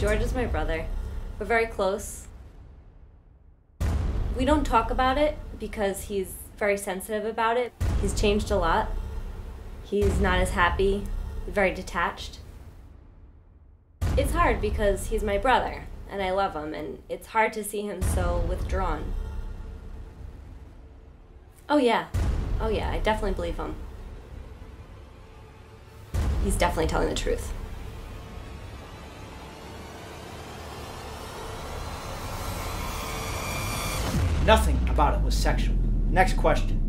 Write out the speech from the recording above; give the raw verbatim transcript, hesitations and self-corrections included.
George is my brother. We're very close. We don't talk about it because he's very sensitive about it. He's changed a lot. He's not as happy, very detached. It's hard because he's my brother, and I love him, and it's hard to see him so withdrawn. Oh yeah, oh yeah, I definitely believe him. He's definitely telling the truth. Nothing about it was sexual. Next question.